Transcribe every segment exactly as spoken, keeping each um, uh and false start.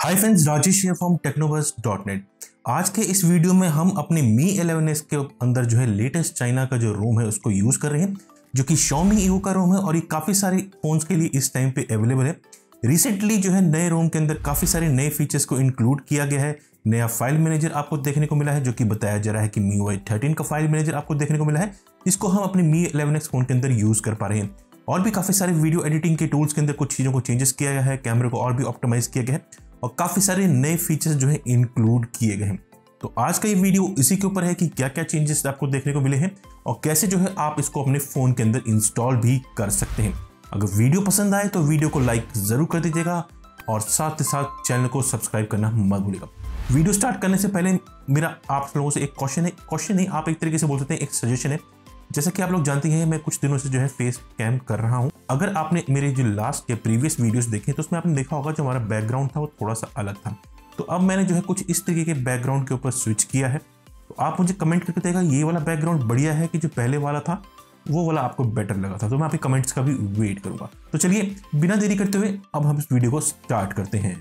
Hi friends, Rajesh है from टेक्नोबज़ dot net. आज के इस वीडियो में हम अपने मी इलेवन एस के अंदर जो है लेटेस्ट चाइना का जो रोम है उसको यूज़ कर रहे हैं, जो कि Xiaomi ईओ का रोम है और ये काफ़ी सारे फोन्स के लिए इस टाइम पे अवेलेबल है। रिसेंटली जो है नए रोम के अंदर काफ़ी सारे नए फीचर्स को इंक्लूड किया गया है। नया फाइल मैनेजर आपको देखने को मिला है, जो कि बताया जा रहा है कि मी यू आई थर्टीन का फाइल मैनेजर आपको देखने को मिला है, जिसको हम अपने मी इलेवन एक्स फोन के अंदर यूज़ कर पा रहे हैं। और भी काफ़ी सारे वीडियो एडिटिंग के टूल्स के अंदर कुछ चीज़ों को चेंजेस किया गया है, कैमरे को और भी ऑप्टिमाइज किया गया है और काफ़ी सारे नए फीचर्स जो है इंक्लूड किए गए हैं। तो आज का ये वीडियो इसी के ऊपर है कि क्या क्या चेंजेस आपको देखने को मिले हैं और कैसे जो है आप इसको अपने फ़ोन के अंदर इंस्टॉल भी कर सकते हैं। अगर वीडियो पसंद आए तो वीडियो को लाइक ज़रूर कर दीजिएगा और साथ ही साथ चैनल को सब्सक्राइब करना मत भूलिएगा। वीडियो स्टार्ट करने से पहले मेरा आप लोगों से एक क्वेश्चन है क्वेश्चन नहीं आप एक तरीके से बोल सकते हैं, एक सजेशन है। जैसा कि आप लोग जानते हैं, मैं कुछ दिनों से जो है फेस कैम कर रहा हूं। अगर आपने मेरे जो लास्ट के प्रीवियस वीडियोस देखे तो उसमें आपने देखा होगा जो हमारा बैकग्राउंड था वो थोड़ा सा अलग था। तो अब मैंने जो है कुछ इस तरीके के बैकग्राउंड के ऊपर स्विच किया है। तो आप मुझे कमेंट करके बताइएगा ये वाला बैकग्राउंड बढ़िया है कि जो पहले वाला था वो वाला आपको बेटर लगा था। तो मैं आपके कमेंट्स का भी वेट करूंगा। तो चलिए बिना देरी करते हुए अब हम इस वीडियो को स्टार्ट करते हैं।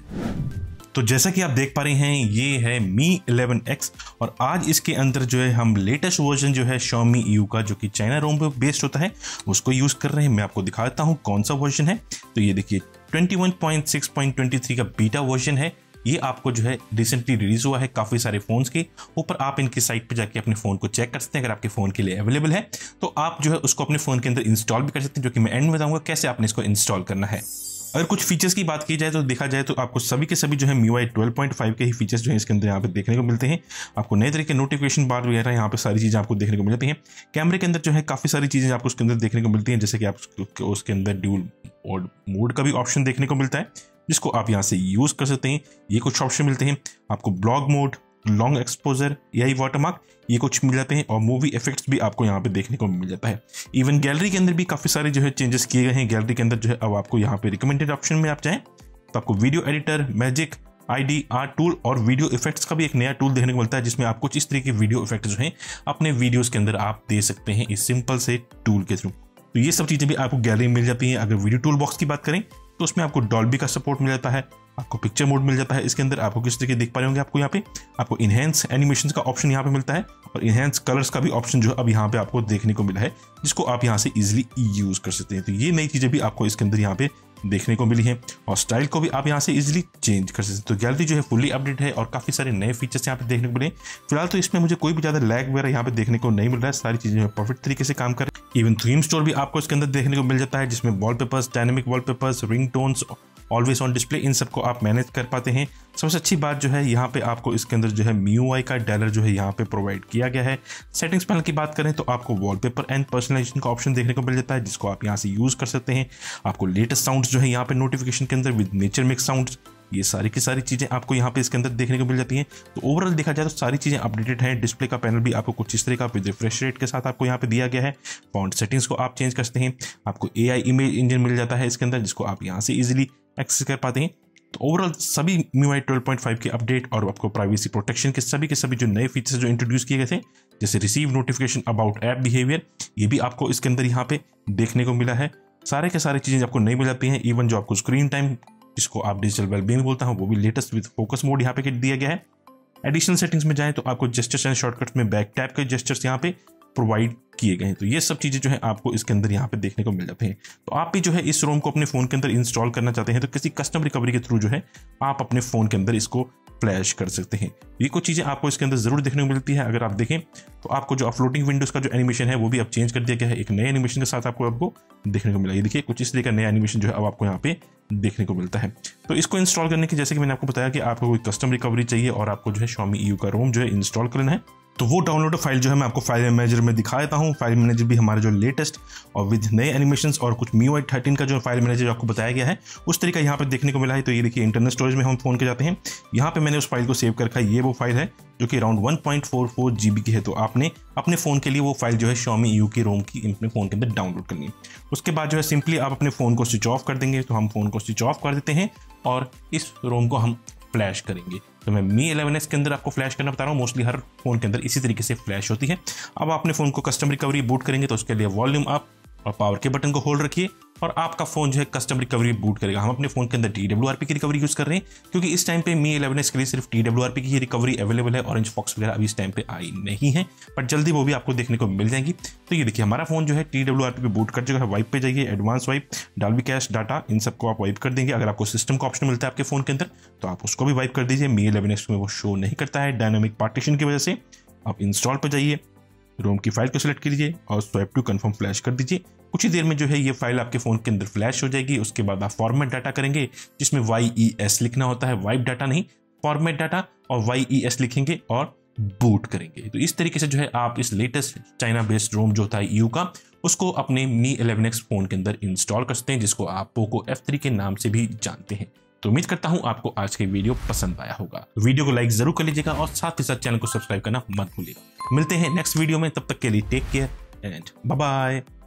तो जैसा कि आप देख पा रहे हैं, ये है मी इलेवन एक्स और आज इसके अंदर जो है हम लेटेस्ट वर्जन जो है Xiaomi ईओ का, जो कि चाइना रोम पे बेस्ड होता है, उसको यूज़ कर रहे हैं। मैं आपको दिखा देता हूँ कौन सा वर्जन है। तो ये देखिए twenty one point six point twenty three का बीटा वर्जन है। ये आपको जो है रिसेंटली रिलीज हुआ है काफ़ी सारे फ़ोन्स के ऊपर। आप इनकी साइट पे जाके अपने फ़ोन को चेक कर सकते हैं। अगर आपके फ़ोन के लिए अवेलेबल है तो आप जो है उसको अपने फ़ोन के अंदर इंस्टॉल भी कर सकते हैं, जो कि मैं एंड में बताऊँगा कैसे आपने इसको इंस्टॉल करना है। अगर कुछ फीचर्स की बात की जाए तो देखा जाए तो आपको सभी के सभी जो है Mi U I twelve point five के ही फीचर्स जो है इसके अंदर यहाँ पे देखने को मिलते हैं। आपको नए तरह के नोटिफिकेशन बार वगैरह यहाँ पे सारी चीज़ें आपको देखने को मिलती हैं। कैमरे के अंदर जो है काफ़ी सारी चीज़ें आपको उसके अंदर देखने को मिलती हैं, जैसे कि आप उसके अंदर ड्यूल और मोड का भी ऑप्शन देखने को मिलता है, जिसको आप यहाँ से यूज़ कर सकते हैं। ये कुछ ऑप्शन मिलते हैं आपको, vlog mode, long exposure, AI watermark, ये कुछ मिल जाते हैं और मूवी इफेक्ट्स भी आपको यहाँ पे देखने को मिल जाता है। इवन गैलरी के अंदर भी काफ़ी सारे जो है चेंजेस किए गए हैं। गैलरी के अंदर जो है अब आपको यहाँ पे रिकमेंडेड ऑप्शन में आप जाएं तो आपको video editor, magic, ID, art tool और वीडियो इफेक्ट्स का भी एक नया टूल देखने को मिलता है, जिसमें आप कुछ इस तरह के वीडियो इफेक्ट जो हैं अपने वीडियोस के अंदर आप दे सकते हैं इस सिंपल से टूल के थ्रू। तो ये सब चीज़ें भी आपको गैलरी में मिल जाती हैं। अगर वीडियो टूल बॉक्स की बात करें तो उसमें आपको डॉल्बी का सपोर्ट मिल जाता है, आपको पिक्चर मोड मिल जाता है। इसके अंदर आपको किस तरीके देख पा रहे होंगे, आपको यहाँ पे आपको इनहेंस एनिमेशंस का ऑप्शन यहाँ पे मिलता है और इनहेंस कलर्स का भी ऑप्शन जो अब यहाँ पे आपको देखने को मिला है, जिसको आप यहाँ से इजीली यूज कर सकते हैं। तो ये नई चीजें भी आपको इसके अंदर यहाँ पे देखने को मिली है और स्टाइल को भी आप यहाँ से इजीली चेंज कर सकते हैं। तो गैलरी जो है फुल्ली अपडेट है और काफी सारे नए फीचर्स यहाँ पे देखने को मिले। फिलहाल तो इसमें मुझे कोई भी ज्यादा लैग वगैरह यहाँ पे देखने को नहीं मिल रहा है। सारी चीजें परफेक्ट तरीके से काम कर रही है। इवन थीम स्टोर भी आपको इसके अंदर देखने को मिल जाता है, जिसमें wallpapers, dynamic wallpapers, ringtones, always on display, इन सबको आप मैनेज कर पाते हैं। सबसे अच्छी बात जो है यहाँ पे आपको इसके अंदर जो है मी यू आई का डायलर जो है यहाँ पे प्रोवाइड किया गया है। सेटिंग्स पैनल की बात करें तो आपको वॉलपेपर एंड पर्सनलाइजेशन का ऑप्शन देखने को मिल जाता है, जिसको आप यहाँ से यूज कर सकते हैं। आपको लेटेस्ट साउंड्स जो है यहाँ पे नोटिफिकेशन के अंदर विद नेचर मिक्स साउंड्स, ये सारी की सारी चीज़ें आपको यहाँ पे इसके अंदर देखने को मिल जाती हैं। तो ओवरऑल देखा जाए तो सारी चीज़ें अपडेटेड हैं। डिस्प्ले का पैनल भी आपको कुछ इस तरह का विद रिफ्रेश रेट के साथ आपको यहाँ पे दिया गया है। फॉन्ट सेटिंग्स को आप चेंज कर सकते हैं। आपको एआई इमेज इंजन मिल जाता है इसके अंदर, जिसको आप यहाँ से इजीली एक्सेस कर पाते हैं। तो ओवरऑल सभी Mi U I twelve point five के अपडेट और आपको प्राइवेसी प्रोटेक्शन के सभी के सभी जो नए फीचर्स जो इंट्रोड्यूस किए गए थे, जैसे receive notification about app behaviour, ये भी आपको इसके अंदर यहाँ पे देखने को मिला है। सारे के सारे चीज़ें आपको नहीं मिल जाती हैं। इवन जो आपको स्क्रीन टाइम, जिसको आप डिजिटल वेलबींग बोलता हूँ, वो भी लेटेस्ट विद फोकस मोड यहाँ पे दिया गया है। एडिशनल सेटिंग्स में जाएं तो आपको जेस्चर्स एंड शॉर्टकट्स में बैक टैप के जेस्चर्स यहाँ पे प्रोवाइड किए गए हैं। तो ये सब चीज़ें जो है आपको इसके अंदर यहाँ पे देखने को मिल जाते हैं। तो आप भी जो है इस रोम को अपने फ़ोन के अंदर इंस्टॉल करना चाहते हैं तो किसी कस्टम रिकवरी के थ्रू जो है आप अपने फ़ोन के अंदर इसको फ्लैश कर सकते हैं। ये कुछ चीज़ें आपको इसके अंदर ज़रूर देखने को मिलती है। अगर आप देखें तो आपको जो फ्लोटिंग विंडोज़ का जो एनिमेशन है वो भी अब चेंज कर दिया गया है। एक नए एनिमेशन के साथ आपको आपको देखने को मिला। ये देखिए कुछ इस तरह का नया एनिमेशन जो है अब आपको यहाँ पे देखने को मिलता है। तो इसको इंस्टॉल करने की, जैसे कि मैंने आपको बताया कि आपको कोई कस्टम रिकवरी चाहिए और आपको जो है Xiaomi ईओ का रोम जो है इंस्टॉल करना है, तो वो डाउनलोड फाइल जो है मैं आपको फाइल मैनेजर में दिखा देता हूँ। फाइल मैनेजर भी हमारे जो लेटेस्ट और विद नए एनिमेशंस और कुछ मी यू आई थर्टीन का जो फाइल मैनेजर आपको बताया गया है उस तरीका यहाँ पे देखने को मिला है। तो ये देखिए इंटरनल स्टोरेज में हम फोन के जाते हैं, यहाँ पे मैंने उस फाइल को सेव कर रखा है। ये वो फाइल है जो कि around one point four four GB की है। तो आपने अपने फ़ोन के लिए वो फाइल जो है Xiaomi ईओ की रोम की अपने फ़ोन के अंदर डाउनलोड करनी है। उसके बाद जो है सिंपली आप अपने फ़ोन को स्विच ऑफ कर देंगे। तो हम फ़ोन को स्विच ऑफ कर देते हैं और इस रोम को हम फ्लैश करेंगे। तो मैं मी इलेवन एक्स के अंदर आपको फ्लैश करना बता रहा हूँ। मोस्टली हर फोन के अंदर इसी तरीके से फ्लैश होती है। अब अपने फ़ोन को कस्टम रिकवरी बूट करेंगे तो उसके लिए वॉल्यूम अप, और पावर के बटन को होल्ड रखिए और आपका फोन जो है कस्टम रिकवरी बूट करेगा। हम अपने फोन के अंदर टी डब्ल्यू आर पी की रिकवरी यूज कर रहे हैं क्योंकि इस टाइम पे मी इलेवन एस के लिए सिर्फ टी डब्ल्यू आर पी की रिकवरी अवेलेबल है, ऑरेंज फॉक्स वगैरह अभी इस टाइम पे आई नहीं है, बट जल्दी वो भी आपको देखने को मिल जाएंगी। तो ये देखिए हमारा फोन जो है टी डब्ल्यू आर पी पे बूट कर चुका है। वाइप पे जाइए, advance wipe, Dalvik cache, data, इन सबको आप वाइप कर देंगे। अगर आपको सिस्टम का ऑप्शन मिलता है आपके फोन के अंदर तो आप उसको भी वाइप कर दीजिए। मी इलेवन एस में वो शो नहीं करता है डायनामिक पार्टीशन की वजह से। आप इंस्टॉल पे जाइए, रोम की फाइल को सिलेक्ट कीजिए और स्वैप टू कन्फर्म फ्लैश कर दीजिए। कुछ ही देर में जो है ये फाइल आपके फोन के अंदर फ्लैश हो जाएगी। उसके बाद आप फॉर्मेट डाटा करेंगे जिसमें वाई ई एस लिखना होता है, वाइप डाटा नहीं, फॉर्मेट डाटा, और वाई ई एस लिखेंगे और बूट करेंगे। तो इस तरीके से जो है आप इस लेटेस्ट चाइना बेस्ड रोम जो था ईयू का, उसको अपने मी इलेवन एक्स फोन के अंदर इंस्टॉल कर सकते हैं, जिसको आप पोको एफ थ्री के नाम से भी जानते हैं। तो उम्मीद करता हूं आपको आज के वीडियो पसंद आया होगा। वीडियो को लाइक जरूर कर लीजिएगा और साथ ही साथ चैनल को सब्सक्राइब करना मत भूलिएगा। मिलते हैं नेक्स्ट वीडियो में, तब तक के लिए take care and bye bye.